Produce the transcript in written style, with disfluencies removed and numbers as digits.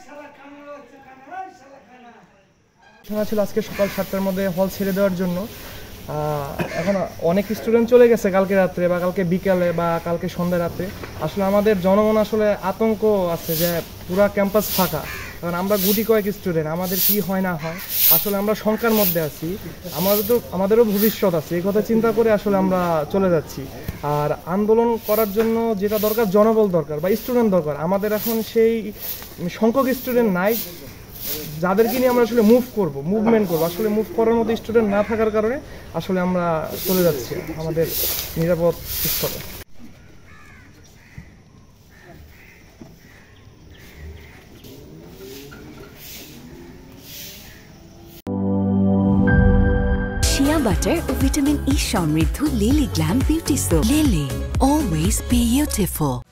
ঘোষণা ছিল আজকে সকাল 7টার মধ্যে হল ছেড়ে দেওয়ার জন্য। এখন অনেক স্টুডেন্ট চলে গেছে কালকে রাত্রে বা কালকে বিকালে বা কালকে সন্ধ্যা রাতে। আসলে আমাদের জনমন আসলে আতঙ্ক আছে যে পুরা ক্যাম্পাস ফাঁকা, কারণ আমরা গুটি কয়েক স্টুডেন্ট, আমাদের কি হয় না হয় আসলে আমরা শঙ্কার মধ্যে আছি। আমাদেরও ভবিষ্যৎ আছে, এই কথা চিন্তা করে আসলে আমরা চলে যাচ্ছি। আর আন্দোলন করার জন্য যেটা দরকার জনবল দরকার বা স্টুডেন্ট দরকার। আমাদের এখন সেই সংখ্যক স্টুডেন্ট নাই যাদেরকে নিয়ে আমরা আসলে মুভমেন্ট করবো। আসলে মুভ করার মতো স্টুডেন্ট না থাকার কারণে আসলে আমরা চলে যাচ্ছি আমাদের নিরাপদ স্থলে। শিয়া বাটার ও ভিটামিন ই সমৃদ্ধ Lily glam beauty soap. Lily, always beautiful.